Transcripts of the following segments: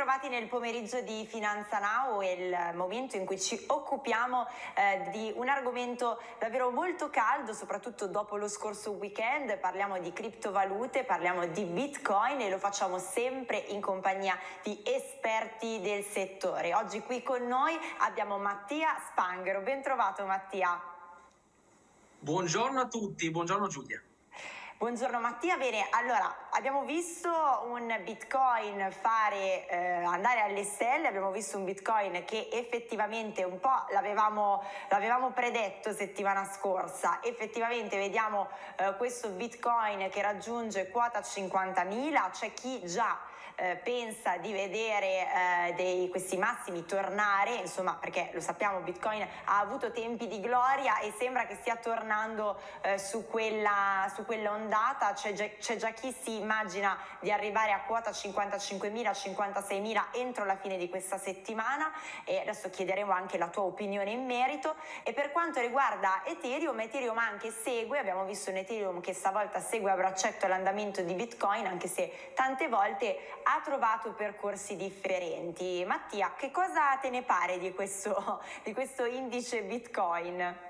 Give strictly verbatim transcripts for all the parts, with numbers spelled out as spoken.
bentrovati nel pomeriggio di Finanza Now, il momento in cui ci occupiamo eh, di un argomento davvero molto caldo, soprattutto dopo lo scorso weekend. Parliamo di criptovalute, parliamo di Bitcoin e lo facciamo sempre in compagnia di esperti del settore. Oggi qui con noi abbiamo Mattia Spanghero. Bentrovato Mattia. Buongiorno a tutti, buongiorno Giulia. Buongiorno Mattia, bene, allora abbiamo visto un Bitcoin fare, eh, andare alle stelle, abbiamo visto un Bitcoin che effettivamente un po' l'avevamo, l'avevamo predetto settimana scorsa, effettivamente vediamo eh, questo Bitcoin che raggiunge quota cinquantamila, c'è chi già eh, pensa di vedere eh, dei, questi massimi tornare, insomma perché lo sappiamo Bitcoin ha avuto tempi di gloria e sembra che stia tornando eh, su quella, su quella ondata. C'è già, c'è già chi si immagina di arrivare a quota cinquantacinquemila cinquantaseimila entro la fine di questa settimana e adesso chiederemo anche la tua opinione in merito. E per quanto riguarda Ethereum, Ethereum anche segue, abbiamo visto un Ethereum che stavolta segue a braccetto l'andamento di Bitcoin, anche se tante volte ha trovato percorsi differenti. Mattia, che cosa te ne pare di questo, di questo indice Bitcoin?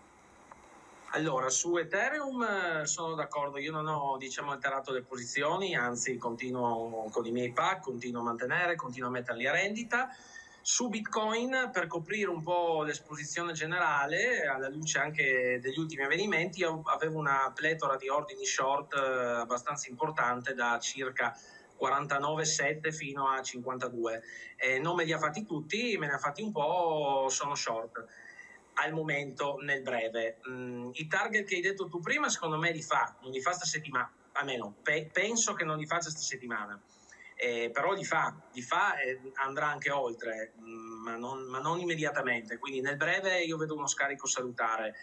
Allora, su Ethereum sono d'accordo, io non ho diciamo alterato le posizioni, anzi continuo con i miei pack, continuo a mantenere, continuo a metterli a rendita. Su Bitcoin, per coprire un po' l'esposizione generale, alla luce anche degli ultimi avvenimenti, io avevo una pletora di ordini short abbastanza importante da circa quarantanove virgola sette fino a cinquantadue. Eh, non me li ha fatti tutti, me ne ha fatti un po', sono short al momento nel breve. Mm, i target che hai detto tu prima secondo me li fa, non li fa sta settimana, almeno pe- penso che non li faccia sta settimana, eh, però li fa, li fa e andrà anche oltre, mm, ma, non, ma non immediatamente, quindi nel breve io vedo uno scarico salutare.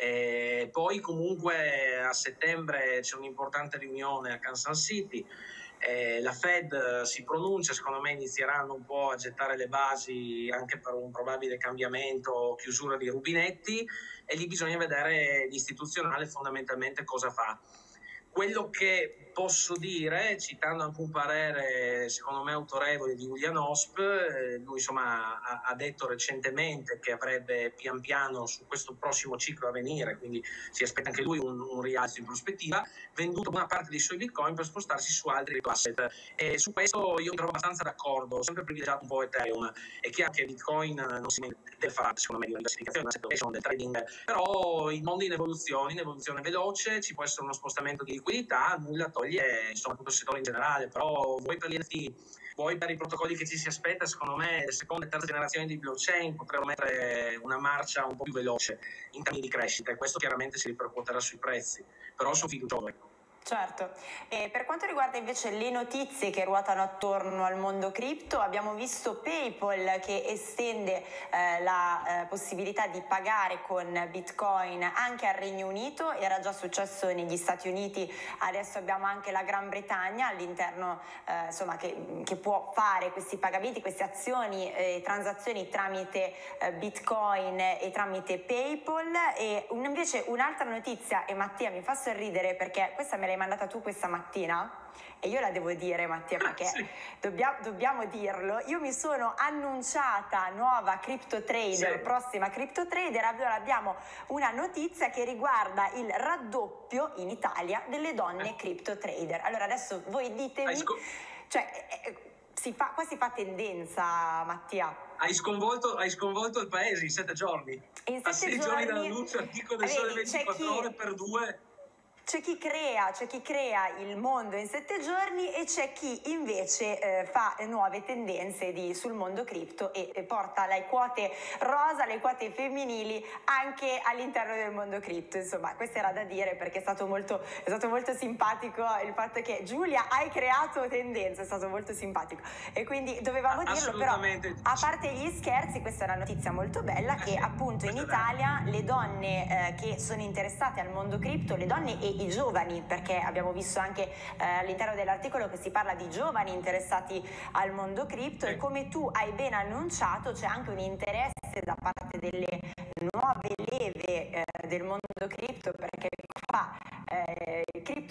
Eh, poi comunque a settembre c'è un'importante riunione a Kansas City. Eh, la Fed si pronuncia, secondo me inizieranno un po' a gettare le basi anche per un probabile cambiamento o chiusura di rubinetti e lì bisogna vedere l'istituzionale fondamentalmente cosa fa. Quello che posso dire, citando anche un parere secondo me autorevole di Julian Osp, eh, lui insomma ha, ha detto recentemente che avrebbe pian piano su questo prossimo ciclo a venire, quindi si aspetta anche lui un, un rialzo in prospettiva, venduto buona parte dei suoi bitcoin per spostarsi su altri asset. E su questo io mi trovo abbastanza d'accordo, ho sempre privilegiato un po' Ethereum. È chiaro che Bitcoin non si deve fare secondo me di una diversificazione, una del trading, però il mondo in evoluzione, in evoluzione veloce, ci può essere uno spostamento di liquidità, nulla toglie insomma tutto il settore in generale, però voi per gli N F T, voi per i protocolli che ci si aspetta, secondo me le seconde e terze generazioni di blockchain potrebbero mettere una marcia un po' più veloce in termini di crescita e questo chiaramente si ripercuoterà sui prezzi, però sono fiducioso. Certo, e per quanto riguarda invece le notizie che ruotano attorno al mondo cripto, abbiamo visto PayPal che estende eh, la eh, possibilità di pagare con Bitcoin anche al Regno Unito, era già successo negli Stati Uniti, adesso abbiamo anche la Gran Bretagna all'interno eh, insomma che, che può fare questi pagamenti, queste azioni e eh, transazioni tramite eh, Bitcoin e tramite PayPal. E un, invece un'altra notizia, e Mattia mi fa sorridere perché questa me l'hai mandata tu questa mattina e io la devo dire Mattia perché sì. dobbiamo, dobbiamo dirlo, io mi sono annunciata nuova crypto trader, sì. prossima crypto trader, allora abbiamo una notizia che riguarda il raddoppio in Italia delle donne eh. crypto trader. Allora adesso voi ditemi, sc- cioè eh, si fa, qua si fa tendenza Mattia. Hai sconvolto, hai sconvolto il paese in sette giorni. In sette a sei giorni, giorni dall'annuncio, articolo del Sole ventiquattro Ore per due. C'è chi crea, c'è chi crea il mondo in sette giorni e c'è chi invece eh, fa nuove tendenze di, sul mondo cripto e, e porta le quote rosa, le quote femminili anche all'interno del mondo cripto. Insomma, questo era da dire perché è stato molto, è stato molto simpatico il fatto che Giulia hai creato tendenze, è stato molto simpatico e quindi dovevamo dirlo, però a parte gli scherzi questa è una notizia molto bella che appunto in Italia le donne eh, che sono interessate al mondo cripto, le donne e i giovani, perché abbiamo visto anche eh, all'interno dell'articolo che si parla di giovani interessati al mondo cripto, e come tu hai ben annunciato c'è anche un interesse da parte delle nuove leve eh, del mondo cripto, perché qua eh, il cripto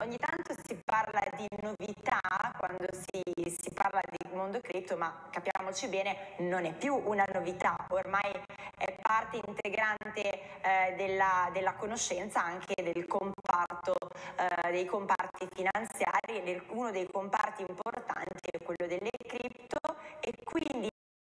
ogni tanto si parla di novità quando si, si parla di mondo cripto, ma capiamoci bene, non è più una novità, ormai è parte integrante eh, della, della conoscenza anche del comparto, eh, dei comparti finanziari, del, uno dei comparti importanti è quello delle cripto, e quindi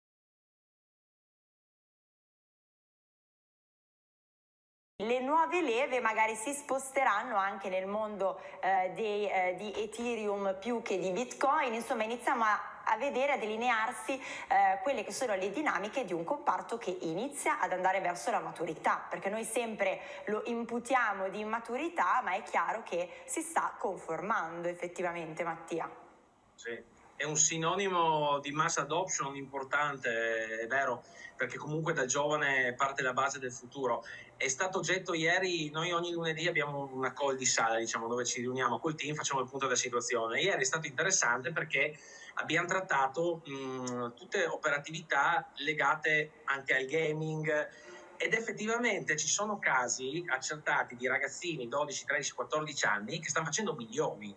le nuove leve magari si sposteranno anche nel mondo eh, dei, eh, di Ethereum più che di Bitcoin. Insomma, iniziamo a, a vedere, a delinearsi eh, quelle che sono le dinamiche di un comparto che inizia ad andare verso la maturità, perché noi sempre lo imputiamo di immaturità, ma è chiaro che si sta conformando effettivamente, Mattia. Sì. È un sinonimo di mass adoption importante, è vero, perché comunque da giovane parte la base del futuro. È stato oggetto ieri, noi ogni lunedì abbiamo una call di sala, diciamo, dove ci riuniamo col team, facciamo il punto della situazione. Ieri è stato interessante perché abbiamo trattato mh, tutte operatività legate anche al gaming, ed effettivamente ci sono casi accertati di ragazzini dodici, tredici, quattordici anni che stanno facendo milioni.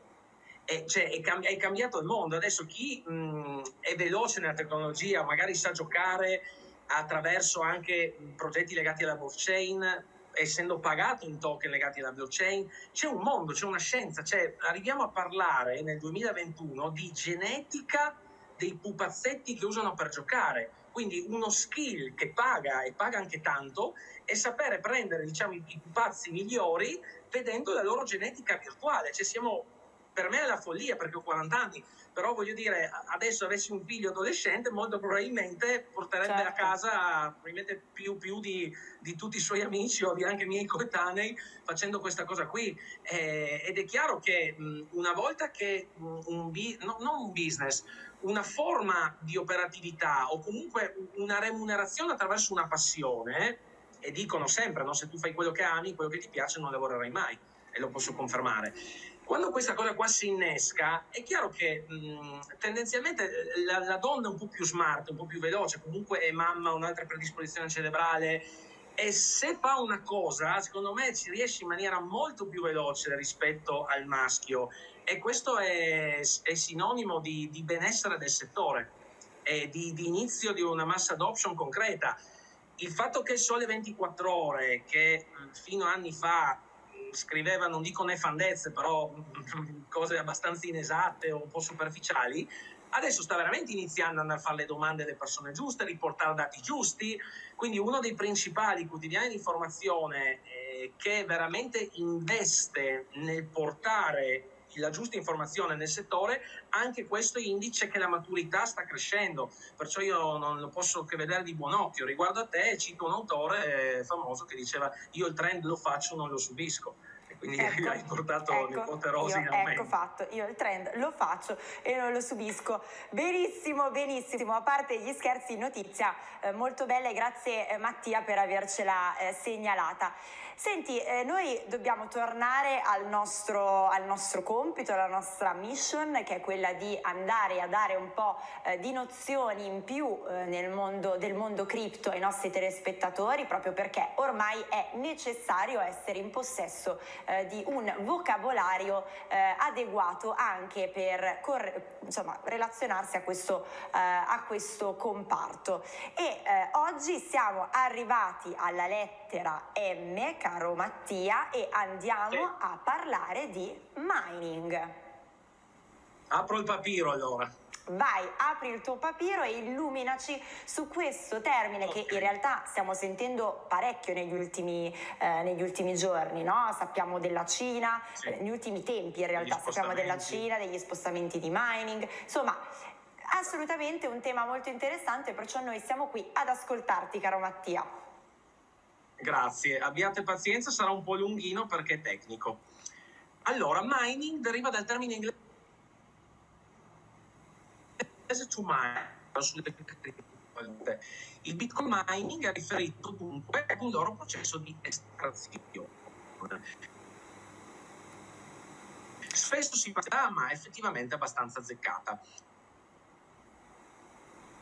E cioè, è, cambi- è cambiato il mondo. Adesso chi mh, è veloce nella tecnologia, magari sa giocare attraverso anche progetti legati alla blockchain, essendo pagato in token legati alla blockchain, c'è un mondo, c'è una scienza, cioè, arriviamo a parlare nel duemilaventuno di genetica dei pupazzetti che usano per giocare, quindi uno skill che paga e paga anche tanto è sapere prendere, diciamo, i, i pupazzi migliori vedendo la loro genetica virtuale. Cioè siamo, per me è la follia perché ho quaranta anni, però voglio dire, adesso avessi un figlio adolescente molto probabilmente porterebbe certo. a casa probabilmente più, più di, di tutti i suoi amici o di anche i miei coetanei facendo questa cosa qui, eh, ed è chiaro che mh, una volta che mh, un no, non un business, una forma di operatività o comunque una remunerazione attraverso una passione, e dicono sempre, no, se tu fai quello che ami, quello che ti piace, non lavorerai mai, e lo posso confermare. Quando questa cosa qua si innesca, è chiaro che mh, tendenzialmente la, la donna è un po' più smart, un po' più veloce, comunque è mamma, un'altra predisposizione cerebrale, e se fa una cosa, secondo me ci riesce in maniera molto più veloce rispetto al maschio, e questo è, è sinonimo di, di benessere del settore e di, di inizio di una mass adoption concreta. Il fatto che Sole ventiquattro Ore, che fino a anni fa scriveva, non dico nefandezze, però cose abbastanza inesatte o un po' superficiali, adesso sta veramente iniziando a fare le domande alle persone giuste, riportare dati giusti, quindi uno dei principali quotidiani di informazione eh, che veramente investe nel portare la giusta informazione nel settore, anche questo indice che la maturità sta crescendo, perciò io non lo posso che vedere di buon occhio. Riguardo a te cito un autore famoso che diceva: io il trend lo faccio, non lo subisco. Quindi ecco, hai portato ecco, nipote Rosi in aumento. Ecco fatto, io il trend lo faccio e non lo subisco. Benissimo, benissimo, a parte gli scherzi, notizia eh, molto bella, e grazie eh, Mattia per avercela eh, segnalata. Senti, eh, noi dobbiamo tornare al nostro, al nostro compito, alla nostra mission, che è quella di andare a dare un po' eh, di nozioni in più eh, nel mondo, del mondo cripto ai nostri telespettatori, proprio perché ormai è necessario essere in possesso eh, di un vocabolario eh, adeguato anche per corre- insomma, relazionarsi a questo, eh, a questo comparto. E eh, oggi siamo arrivati alla lettera M, caro Mattia, e andiamo sì. a parlare di mining. Apro il papiro allora. Vai, apri il tuo papiro e illuminaci su questo termine okay. che in realtà stiamo sentendo parecchio negli ultimi, eh, negli ultimi giorni, no? Sappiamo della Cina, sì. negli ultimi tempi in realtà sappiamo della Cina, degli spostamenti di mining, insomma assolutamente un tema molto interessante, perciò noi siamo qui ad ascoltarti, caro Mattia. Grazie, abbiate pazienza, sarà un po' lunghino perché è tecnico. Allora, mining deriva dal termine inglese to mine, il Bitcoin mining è riferito dunque ad un loro processo di estrazione. Spesso si parla, ma effettivamente abbastanza azzeccata.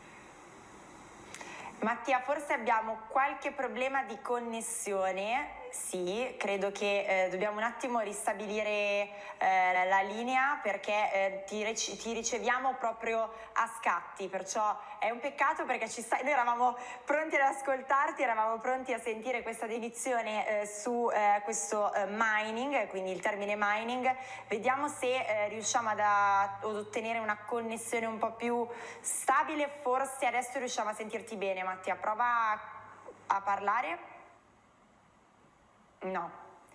Mattia, forse abbiamo qualche problema di connessione, sì, credo che eh, dobbiamo un attimo ristabilire eh, la linea, perché eh, ti, rec- ti riceviamo proprio a scatti, perciò è un peccato, perché ci stai, noi eravamo pronti ad ascoltarti, eravamo pronti a sentire questa definizione eh, su eh, questo eh, mining, quindi il termine mining. Vediamo se eh, riusciamo ad, a- ad ottenere una connessione un po' più stabile. Forse adesso riusciamo a sentirti bene. Mattia, prova a, a parlare. No.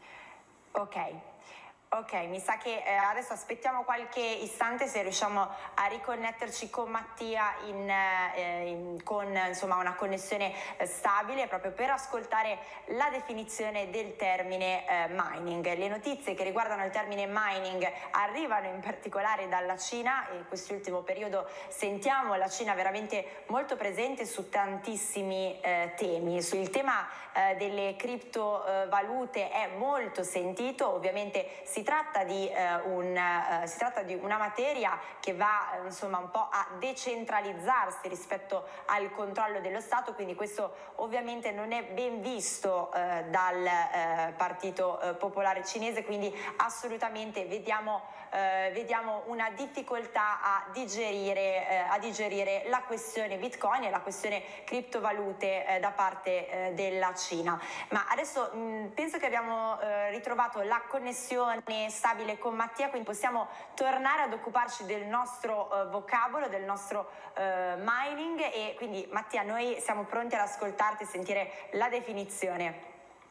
Ok. Ok, mi sa che eh, adesso aspettiamo qualche istante, se riusciamo a riconnetterci con Mattia in, eh, in, con insomma, una connessione eh, stabile, proprio per ascoltare la definizione del termine eh, mining. Le notizie che riguardano il termine mining arrivano in particolare dalla Cina, e in quest'ultimo periodo sentiamo la Cina veramente molto presente su tantissimi eh, temi. Il tema eh, delle criptovalute è molto sentito, ovviamente si Si tratta, di, eh, un, eh, si tratta di una materia che va eh, insomma un po' a decentralizzarsi rispetto al controllo dello Stato, quindi questo ovviamente non è ben visto eh, dal eh, Partito eh, Popolare Cinese, quindi assolutamente vediamo, eh, vediamo una difficoltà a digerire, eh, a digerire la questione Bitcoin e la questione criptovalute eh, da parte eh, della Cina. Ma adesso mh, penso che abbiamo eh, ritrovato la connessione stabile con Mattia, quindi possiamo tornare ad occuparci del nostro uh, vocabolo, del nostro uh, mining, e quindi Mattia, noi siamo pronti ad ascoltarti e sentire la definizione.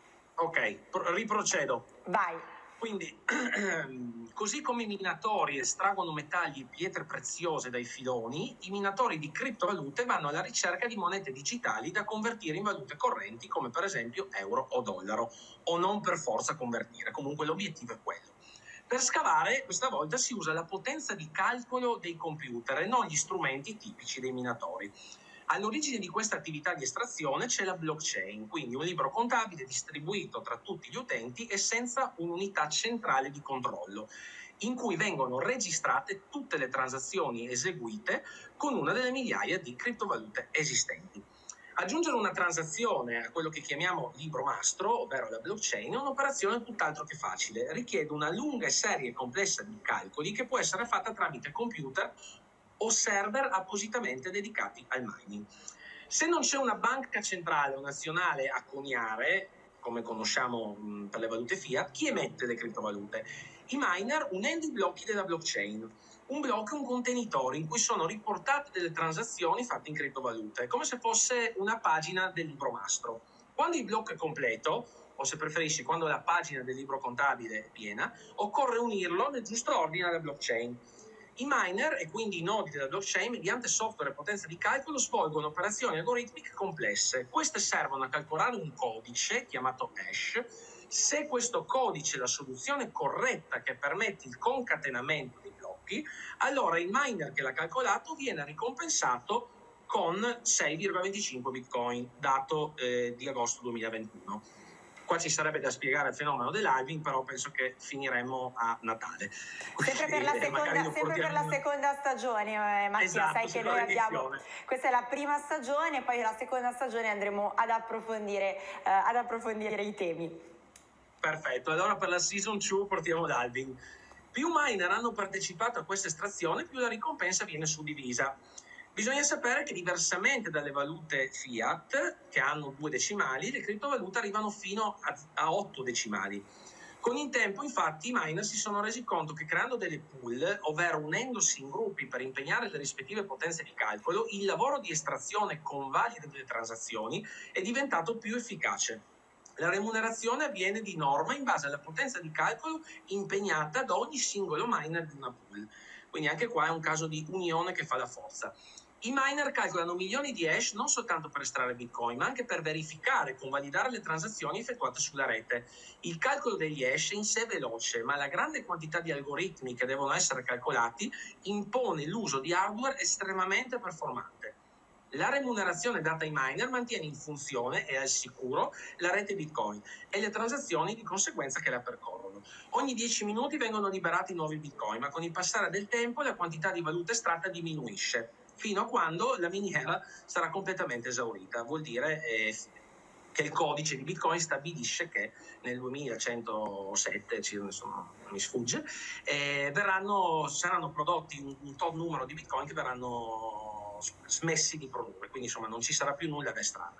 Ok, riprocedo. Vai. Quindi, così come i minatori estraggono metalli e pietre preziose dai filoni, i minatori di criptovalute vanno alla ricerca di monete digitali da convertire in valute correnti, come per esempio euro o dollaro, o non per forza convertire, comunque l'obiettivo è quello. Per scavare, questa volta si usa la potenza di calcolo dei computer e non gli strumenti tipici dei minatori. All'origine di questa attività di estrazione c'è la blockchain, quindi un libro contabile distribuito tra tutti gli utenti e senza un'unità centrale di controllo, in cui vengono registrate tutte le transazioni eseguite con una delle migliaia di criptovalute esistenti. Aggiungere una transazione a quello che chiamiamo libro mastro, ovvero la blockchain, è un'operazione tutt'altro che facile. Richiede una lunga serie complessa di calcoli che può essere fatta tramite computer o server appositamente dedicati al mining. Se non c'è una banca centrale o nazionale a coniare, come conosciamo mh, per le valute fiat, chi emette le criptovalute? I miner, unendo i blocchi della blockchain. Un blocco è un contenitore in cui sono riportate delle transazioni fatte in criptovalute, come se fosse una pagina del libro mastro. Quando il blocco è completo, o se preferisci quando la pagina del libro contabile è piena, occorre unirlo nel giusto ordine alla blockchain. I miner, e quindi i nodi della blockchain, mediante software e potenza di calcolo, svolgono operazioni algoritmiche complesse. Queste servono a calcolare un codice, chiamato hash. Se questo codice è la soluzione corretta che permette il concatenamento dei blocchi, allora il miner che l'ha calcolato viene ricompensato con sei virgola venticinque bitcoin, dato eh, di agosto duemilaventuno. Qua ci sarebbe da spiegare il fenomeno dell'halving, però penso che finiremo a Natale. Sempre per la seconda, sempre per la seconda stagione, eh, Mattia, esatto, sai che noi abbiamo, questa è la prima stagione, poi la seconda stagione andremo ad approfondire, eh, ad approfondire i temi. Perfetto, allora per la season due portiamo l'halving. Più miner hanno partecipato a questa estrazione, più la ricompensa viene suddivisa. Bisogna sapere che diversamente dalle valute fiat, che hanno due decimali, le criptovalute arrivano fino a, a otto decimali. Con il tempo, infatti, i miner si sono resi conto che creando delle pool, ovvero unendosi in gruppi per impegnare le rispettive potenze di calcolo, il lavoro di estrazione convalida delle transazioni è diventato più efficace. La remunerazione avviene di norma in base alla potenza di calcolo impegnata da ogni singolo miner di una pool. Quindi anche qua è un caso di unione che fa la forza. I miner calcolano milioni di hash non soltanto per estrarre bitcoin, ma anche per verificare e convalidare le transazioni effettuate sulla rete. Il calcolo degli hash è in sé veloce, ma la grande quantità di algoritmi che devono essere calcolati impone l'uso di hardware estremamente performante. La remunerazione data ai miner mantiene in funzione e al sicuro la rete Bitcoin e le transazioni di conseguenza che la percorrono. Ogni dieci minuti vengono liberati nuovi Bitcoin, ma con il passare del tempo la quantità di valuta estratta diminuisce, fino a quando la miniera sarà completamente esaurita, vuol dire eh, che il codice di Bitcoin stabilisce che nel duemilacentosette, insomma, mi sfugge, eh, verranno, saranno prodotti un, un tot numero di Bitcoin che verranno smessi di produrre, quindi insomma non ci sarà più nulla da estrarre.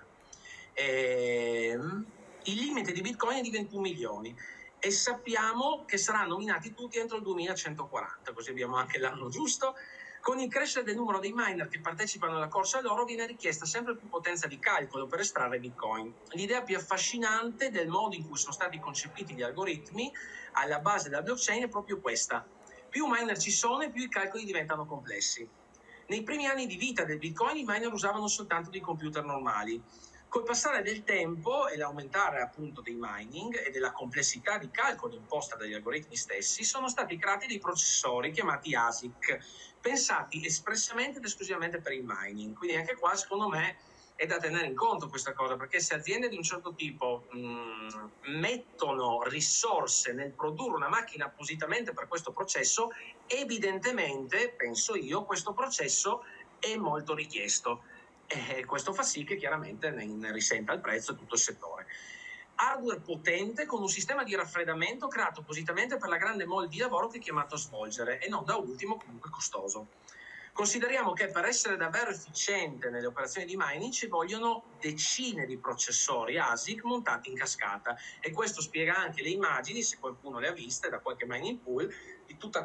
Eh, il limite di Bitcoin è di ventuno milioni e sappiamo che saranno minati tutti entro il duemilacentoquaranta, così abbiamo anche l'anno giusto. Con il crescere del numero dei miner che partecipano alla corsa all'oro viene richiesta sempre più potenza di calcolo per estrarre Bitcoin. L'idea più affascinante del modo in cui sono stati concepiti gli algoritmi alla base della blockchain è proprio questa. Più miner ci sono e più i calcoli diventano complessi. Nei primi anni di vita del Bitcoin i miner usavano soltanto dei computer normali. Col passare del tempo e l'aumentare appunto dei mining e della complessità di calcolo imposta dagli algoritmi stessi, sono stati creati dei processori chiamati A S I C, pensati espressamente ed esclusivamente per il mining. Quindi anche qua secondo me è da tenere in conto questa cosa, perché se aziende di un certo tipo mh, mettono risorse nel produrre una macchina appositamente per questo processo, evidentemente, penso io, questo processo è molto richiesto. E questo fa sì che chiaramente ne risenta il prezzo tutto il settore. Hardware potente con un sistema di raffreddamento creato appositamente per la grande mole di lavoro che è chiamato a svolgere e non da ultimo comunque costoso. Consideriamo che per essere davvero efficiente nelle operazioni di mining ci vogliono decine di processori A S I C montati in cascata e questo spiega anche le immagini, se qualcuno le ha viste da qualche mining pool, di tutte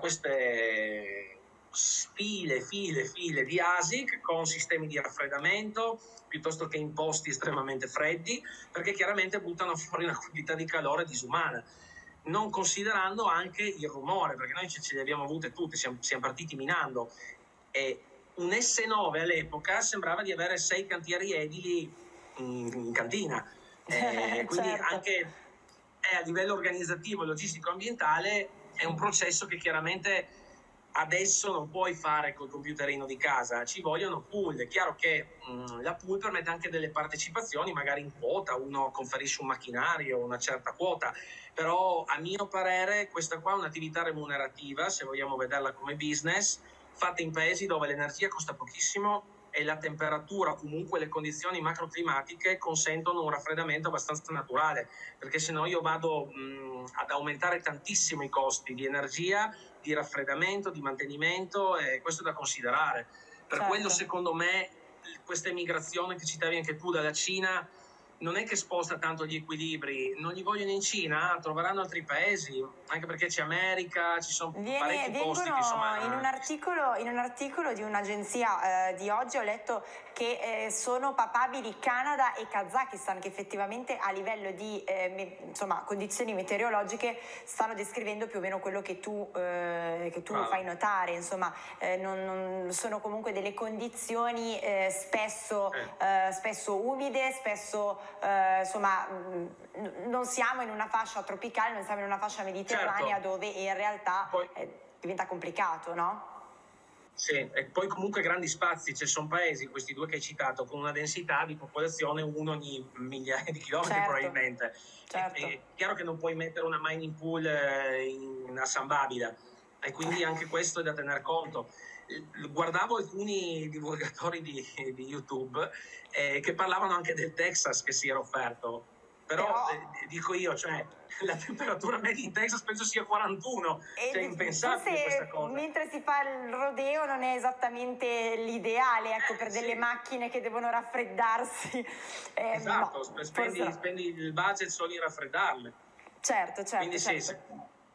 queste file, file, file di A S I C con sistemi di raffreddamento piuttosto che imposti estremamente freddi, perché chiaramente buttano fuori una quantità di calore disumana, non considerando anche il rumore, perché noi ce, ce le abbiamo avute tutte, siamo, siamo partiti minando e un S nove all'epoca sembrava di avere sei cantieri edili in, in cantina, eh, quindi certo. anche eh, a livello organizzativo, logistico, ambientale è un processo che chiaramente adesso non puoi fare col computerino di casa, ci vogliono pool. È chiaro che mh, la pool permette anche delle partecipazioni, magari in quota, uno conferisce un macchinario, una certa quota, però a mio parere questa qua è un'attività remunerativa, se vogliamo vederla come business, fatta in paesi dove l'energia costa pochissimo e la temperatura, comunque le condizioni macroclimatiche consentono un raffreddamento abbastanza naturale, perché se no io vado mh, ad aumentare tantissimo i costi di energia, di raffreddamento, di mantenimento, e questo è da considerare. Per certo. quello secondo me questa emigrazione che citavi anche tu dalla Cina non è che sposta tanto gli equilibri, non li vogliono in Cina, troveranno altri paesi, anche perché c'è America, ci sono Viene, parecchi posti che insomma... In un articolo, in un articolo di un'agenzia eh, di oggi ho letto che eh, sono papabili Canada e Kazakistan, che effettivamente a livello di eh, me, insomma, condizioni meteorologiche stanno descrivendo più o meno quello che tu, eh, che tu ah. fai notare, insomma eh, non, non sono comunque delle condizioni eh, spesso, eh. Eh, spesso umide, spesso eh, insomma mh, non siamo in una fascia tropicale, non siamo in una fascia mediterranea, certo. dove in realtà poi, eh, diventa complicato, no? Sì, e poi comunque grandi spazi, ci sono paesi, questi due che hai citato, con una densità di popolazione uno ogni migliaia di chilometri, certo. probabilmente. Certo. È, è chiaro che non puoi mettere una mining pool in, a San Babila, e quindi anche questo è da tener conto. Guardavo alcuni divulgatori di, di YouTube eh, che parlavano anche del Texas che si era offerto, però, però... Eh, dico io, cioè la temperatura media in Texas penso sia quarantuno, cioè è impensabile questa cosa. Mentre si fa il rodeo non è esattamente l'ideale, ecco, eh, per delle sì. macchine che devono raffreddarsi. Eh, esatto, no, spendi, forse... spendi il budget solo in raffreddarle. Certo, certo. Quindi certo. sì, sì.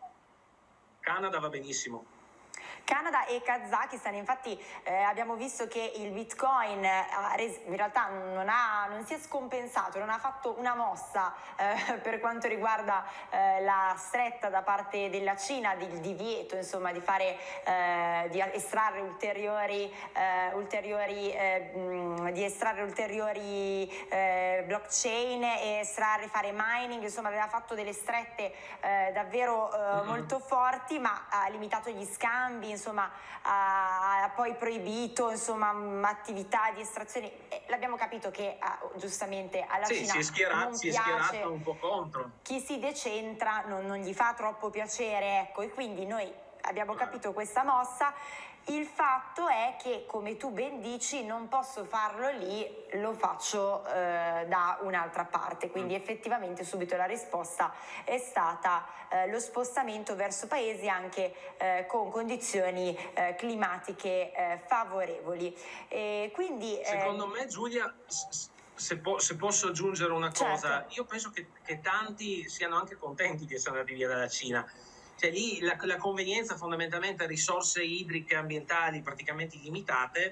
Canada va benissimo. Canada e Kazakistan, infatti eh, abbiamo visto che il Bitcoin eh, in realtà non, ha, non si è scompensato, non ha fatto una mossa eh, per quanto riguarda eh, la stretta da parte della Cina, del divieto insomma di fare, eh, di estrarre ulteriori, eh, ulteriori eh, mh, di estrarre ulteriori eh, blockchain e estrarre, fare mining, insomma aveva fatto delle strette eh, davvero eh, mm-hmm. molto forti, ma ha limitato gli scambi, insomma ha, ha poi proibito insomma attività di estrazione. E l'abbiamo capito che ah, giustamente alla sì, Cina si è schierato, non si è piace, schierato un po' contro. Chi si decentra non, non gli fa troppo piacere, ecco, e quindi noi abbiamo capito questa mossa. Il fatto è che, come tu ben dici, non posso farlo lì, lo faccio eh, da un'altra parte, quindi effettivamente subito la risposta è stata eh, lo spostamento verso paesi anche eh, con condizioni eh, climatiche eh, favorevoli. E quindi, Secondo ehm... me, Giulia, se, po- se posso aggiungere una cosa, certo. io penso che, che tanti siano anche contenti di essere andati via dalla Cina. Cioè lì la, la convenienza, fondamentalmente risorse idriche ambientali praticamente illimitate,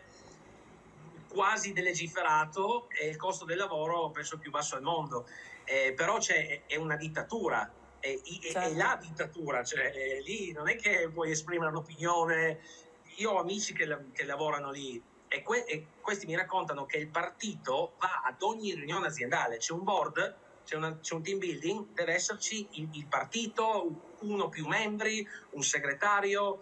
quasi delegiferato, e il costo del lavoro penso più basso al mondo. Eh, però c'è, è una dittatura, è, è, Certo. è la dittatura, cioè è, lì non è che puoi esprimere l'opinione. Io ho amici che, la, che lavorano lì e, que, e questi mi raccontano che il partito va ad ogni riunione aziendale, c'è un board, c'è, una, c'è un team building, deve esserci il, il partito, uno più membri, un segretario.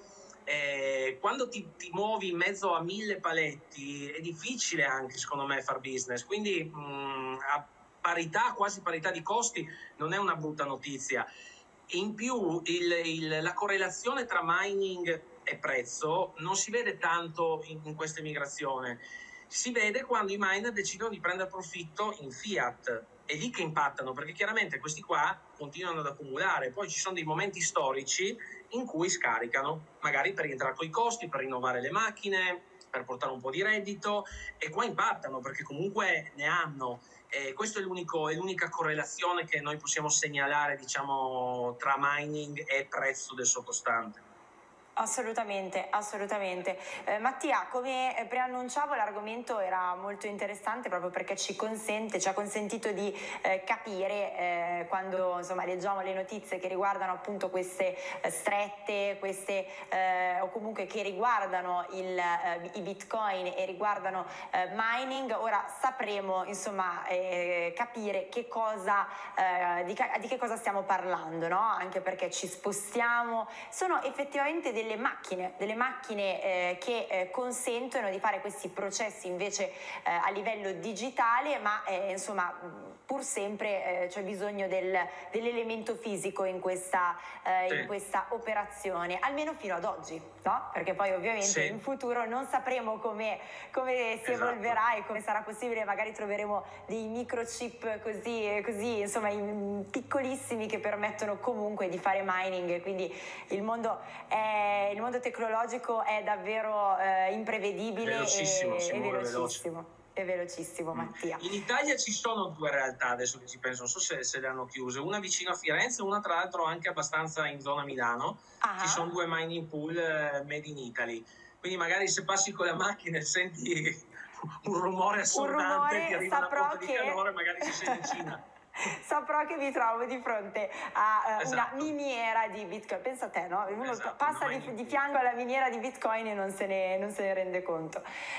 Eh, quando ti, ti muovi in mezzo a mille paletti è difficile anche secondo me far business, quindi mh, a parità, quasi parità di costi, non è una brutta notizia. In più il, il, la correlazione tra mining e prezzo non si vede tanto in, in questa migrazione, si vede quando i miner decidono di prendere profitto in fiat. È lì che impattano, perché chiaramente questi qua continuano ad accumulare, poi ci sono dei momenti storici in cui scaricano, magari per rientrare con i costi, per rinnovare le macchine, per portare un po' di reddito, e qua impattano perché comunque ne hanno. Eh, questa è, l'unico, è l'unica correlazione che noi possiamo segnalare, diciamo, tra mining e prezzo del sottostante. Assolutamente, assolutamente. Eh, Mattia, come preannunciavo, l'argomento era molto interessante proprio perché ci consente, ci ha consentito di eh, capire eh, quando insomma leggiamo le notizie che riguardano appunto queste eh, strette, queste eh, o comunque che riguardano il, eh, i bitcoin e riguardano eh, mining. Ora sapremo insomma eh, capire che cosa eh, di, di che cosa stiamo parlando, no? Anche perché ci spostiamo, sono effettivamente delle delle macchine, delle macchine eh, che eh, consentono di fare questi processi invece eh, a livello digitale, ma eh, insomma pur sempre eh, c'è bisogno del, dell'elemento fisico in questa, eh, sì. in questa operazione, almeno fino ad oggi, no? Perché poi ovviamente sì. in futuro non sapremo come, come si esatto. evolverà e come sarà possibile, magari troveremo dei microchip così, così insomma piccolissimi che permettono comunque di fare mining, quindi il mondo è il mondo tecnologico è davvero eh, imprevedibile è velocissimo, e si è muove velocissimo, veloce. È velocissimo, Mattia. In Italia ci sono due realtà, adesso che ci penso, non so se, se le hanno chiuse, una vicino a Firenze, una tra l'altro anche abbastanza in zona Milano. Ah. Ci sono due mining pool eh, made in Italy, quindi magari se passi con la macchina e senti un rumore assordante, un rumore, ti arriva una botta che... di calore, magari ci sei in Cina. Saprò che mi trovo di fronte a uh, esatto. una miniera di bitcoin. Pensa a te, no? Uno esatto, passa di, di fianco alla miniera di bitcoin e non se ne, non se ne rende conto.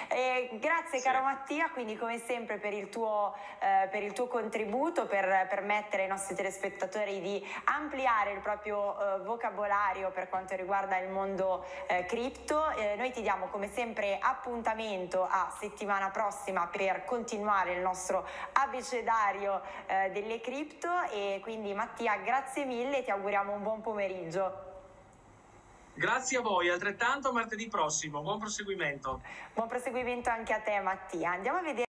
E grazie sì. caro Mattia, quindi come sempre per il tuo, eh, per il tuo contributo, per permettere ai nostri telespettatori di ampliare il proprio eh, vocabolario per quanto riguarda il mondo eh, cripto. Eh, noi ti diamo come sempre appuntamento a settimana prossima per continuare il nostro abecedario eh, del le cripto, e quindi Mattia grazie mille e ti auguriamo un buon pomeriggio. Grazie a voi, altrettanto martedì prossimo, buon proseguimento. Buon proseguimento anche a te Mattia. Andiamo a vedere